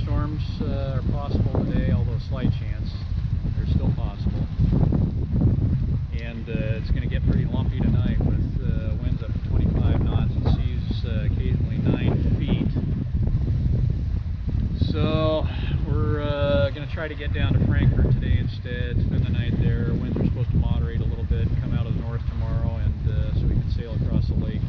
thunderstorms are possible today, although slight chance. They're still possible. And it's going to get pretty lumpy tonight with winds up to 25 knots and seas occasionally 9 feet. So we're going to try to get down to Frankfurt today instead, spend the night there. Winds are supposed to moderate a little bit, come out of the north tomorrow, and so we can sail across the lake.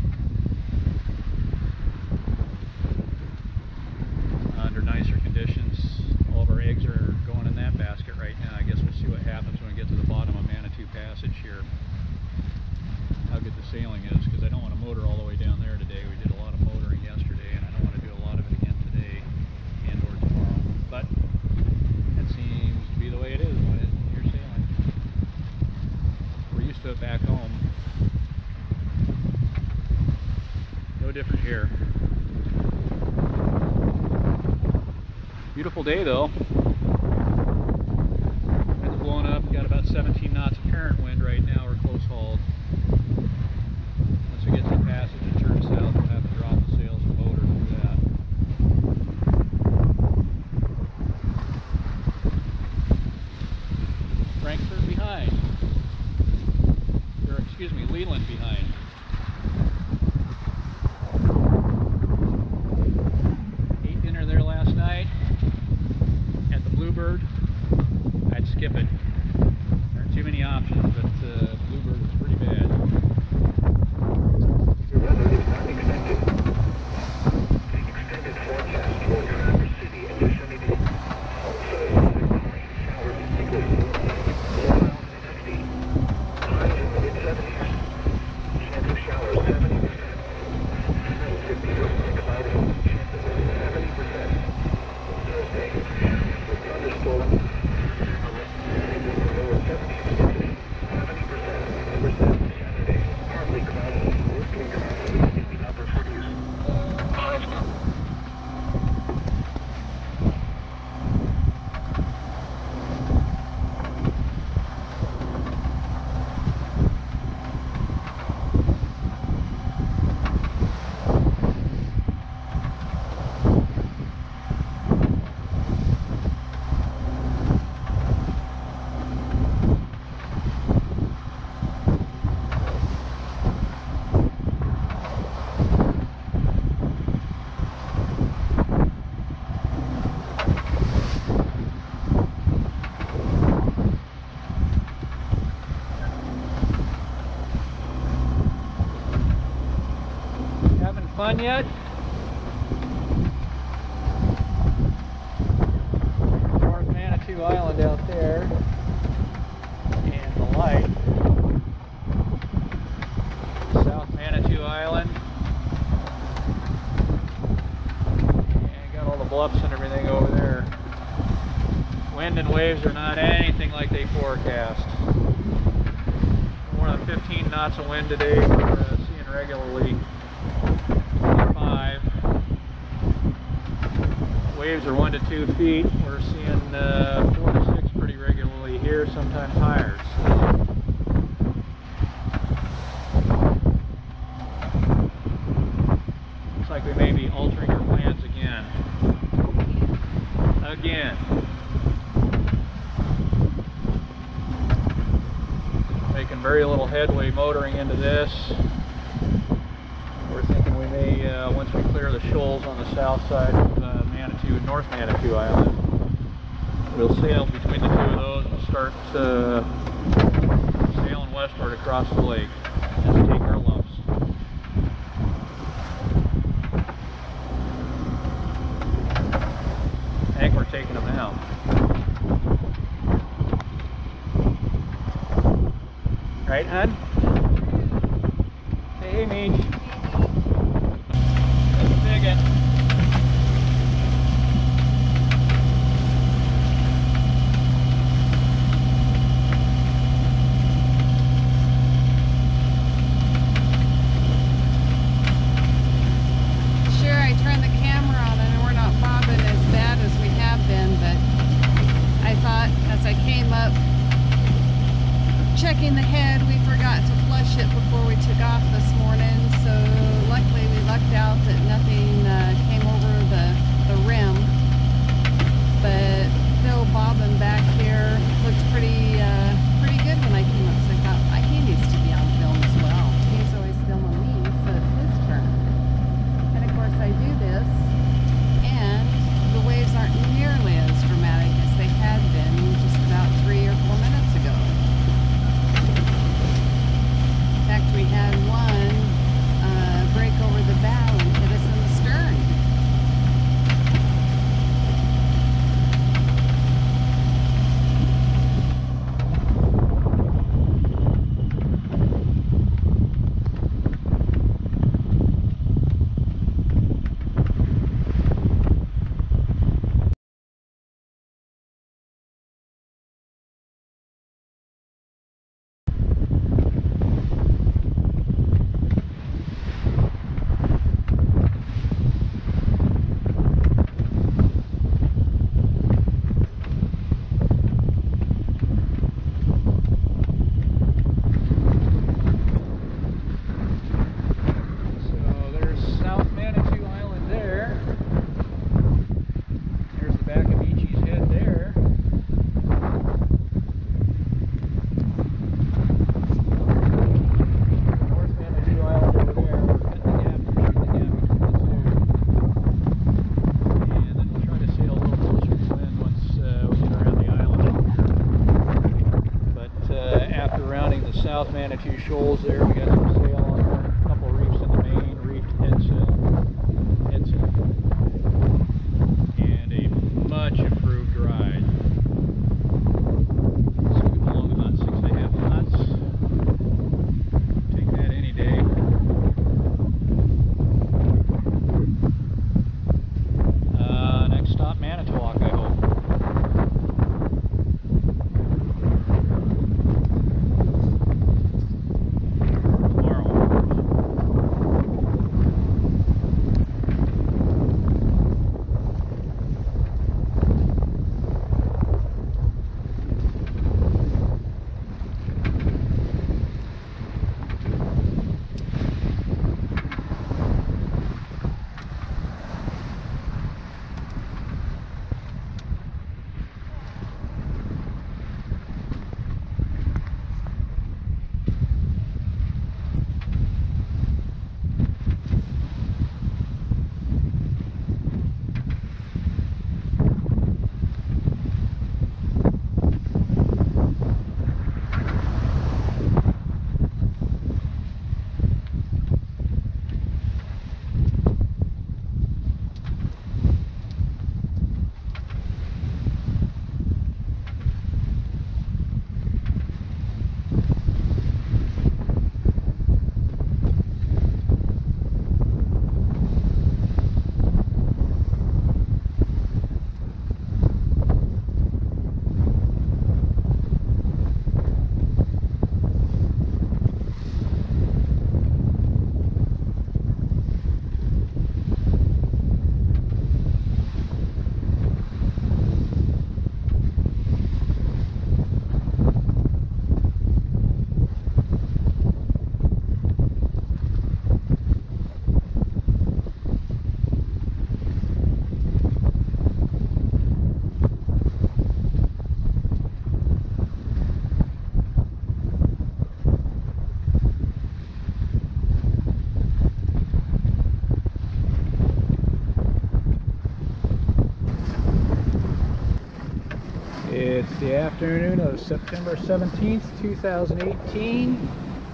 Under nicer conditions. All of our eggs are going in that basket right now. I guess we'll see what happens when we get to the bottom of Manitou Passage here. How good the sailing is, because I don't want to motor all the way down there today. We did a lot of motoring yesterday, and I don't want to do a lot of it again today and or tomorrow. But that seems to be the way it is when you're sailing. We're used to it back home. No different here. Beautiful day though. Wind's blowing up. Got about 17 knots of current wind right now. We're close hauled. Once we get to the passage and turn south, we'll have to drop the sails and motor through that. Frankfurt behind. Or excuse me, Leland behind. Ate dinner there last night. Bluebird, I'd skip it. There aren't too many options, but Bluebird is pretty bad. Your weather is not extended. The extended forecast for Traverse City and Yosemite. Also, rain showers equally. Low around 60. Highs in the mid-70s. Chance of showers 70%. Snow 50%. Cloudy. Chance of 70%. Thursday. Thunderstorm, lower 70%, 70%, Saturday, partly cloudy, working cloudy in the upper 40s. Fun yet? North Manitou Island out there, and the light. South Manitou Island, and got all the bluffs and everything over there. Wind and waves are not anything like they forecast. More than 15 knots of wind today. We're seeing regularly. Waves are 1 to 2 feet. We're seeing 4 to 6 pretty regularly here, sometimes higher. Looks like we may be altering our plans again. Making very little headway motoring into this. We're thinking we may, once we clear the shoals on the south side of North Manitou Island, we'll sail between the two of those and start sailing westward across the lake and take our lumps. I think we're taking them now. Right, hon? Hey, Meech. That's a big one. Checking the head, we forgot to flush it before we took off this morning, so luckily we lucked out that nothing had one break over the bow and hit us in the stern. South Manitou shoals there. We got some sail on there, a couple reefs in the main, reef headsail, and a much improved ride. Scoot along about 6.5 knots. Take that any day. Next stop, Manitowoc, I hope. It's the afternoon of September 17th, 2018.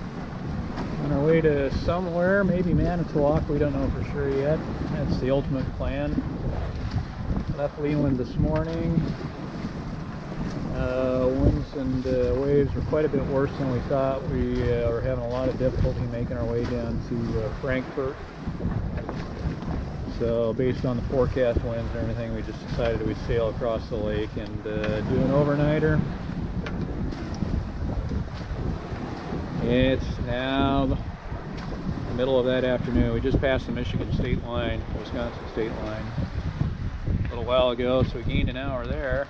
On our way to somewhere, maybe Manitowoc, we don't know for sure yet. That's the ultimate plan. Left Leland this morning. Winds and waves were quite a bit worse than we thought. We were having a lot of difficulty making our way down to Frankfurt. So based on the forecast winds and everything, we just decided we'd sail across the lake and do an overnighter. It's now the middle of that afternoon. We just passed the Michigan state line, Wisconsin state line a little while ago, so we gained an hour there.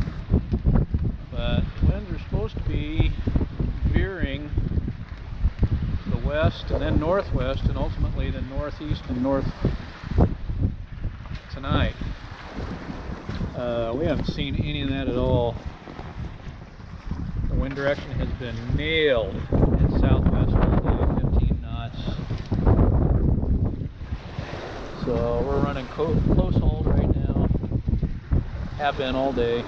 But the winds are supposed to be veering to the west and then northwest and ultimately the northeast and north tonight. We haven't seen any of that at all. The wind direction has been nailed in southwest all day, 15 knots. So we're running close hauled right now. Have been all day.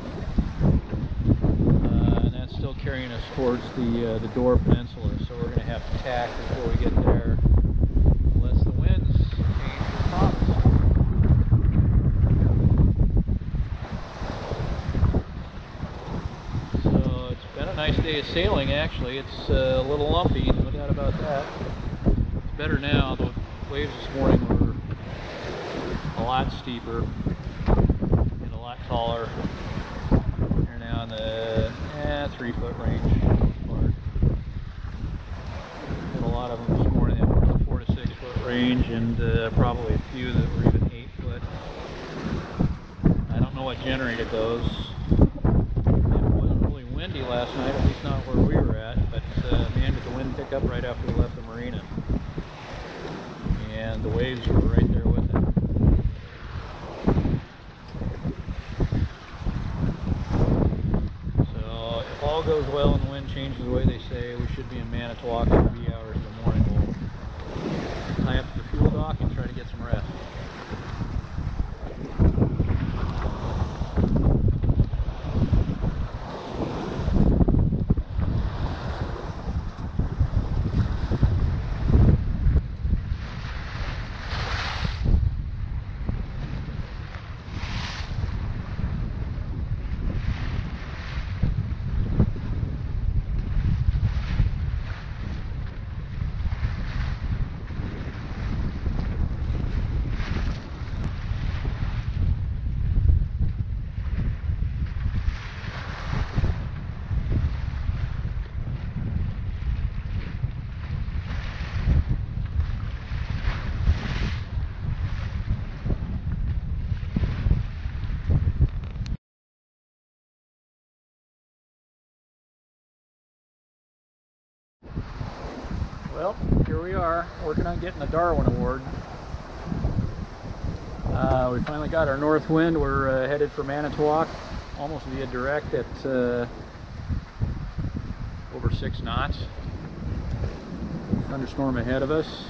And that's still carrying us towards the Door Peninsula. So we're going to have have to tack before we get there, unless the winds change as promised. So it's been a nice day of sailing, actually. It's a little lumpy, no doubt about that. It's better now. The waves this morning were a lot steeper and a lot taller. They're now in the 3-foot range for the most part. Had a lot of them this morning that were in the 4 to 6 foot range, and probably a few that were even 8 foot. I don't know what generated those. It wasn't really windy last night, at least not where we were at, but man, did the wind pick up right after we left the marina. And the waves were right there with it. So if all goes well and the wind changes the way they say, we should be in Manitowoc in the wee hours of the morning. We'll tie up to the fuel dock and try to get some rest. Well, here we are, working on getting the Darwin Award. We finally got our north wind. We're headed for Manitowoc, almost via direct at over 6 knots. Thunderstorm ahead of us,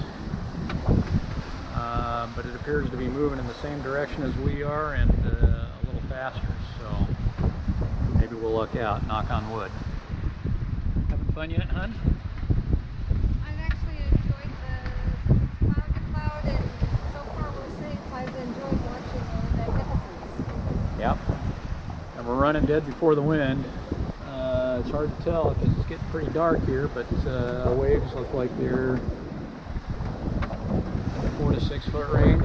but it appears to be moving in the same direction as we are, and a little faster, so maybe we'll luck out, knock on wood. Having fun yet, hon? Yep, and we're running dead before the wind. It's hard to tell because it's getting pretty dark here, but waves look like they're in the 4 to 6 foot range.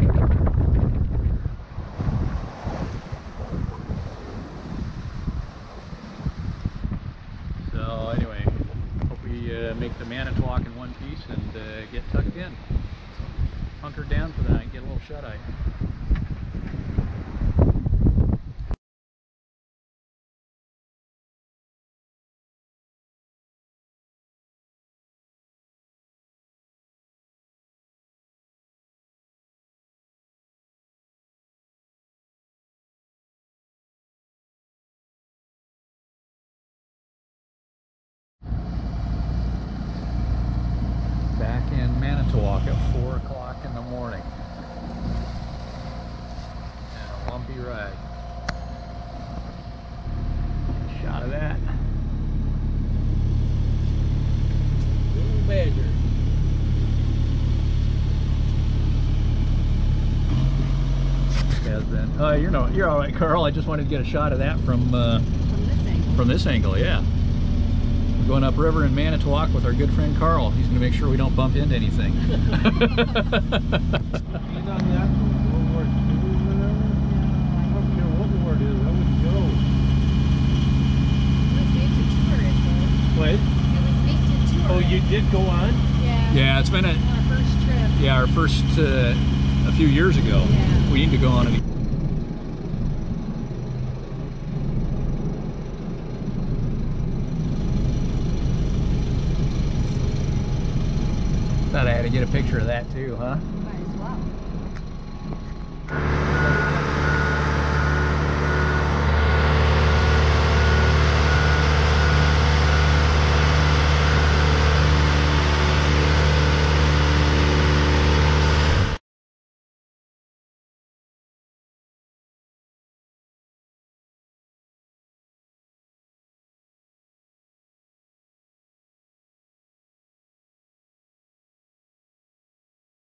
So anyway, hope we make the Manitowoc in one piece and get tucked in. Hunkered down for the night, get a little shut-eye. Back in Manitowoc at 4 o'clock in the morning. And a lumpy ride. Shot of that. Little badger. Has been. You're all right, Carl. I just wanted to get a shot of that from this angle. From this angle, yeah. Going upriver in Manitowoc with our good friend Carl. He's going to make sure we don't bump into anything. He's on that World War II or whatever? I don't care what war it is, I wouldn't go. It was made to tour it though. What? It was made to tour Oh, you it. did go on? Yeah. Yeah, it's been our first trip. our first a few years ago. Yeah. We need to go on it. Thought I had to get a picture of that too, huh? Might as well.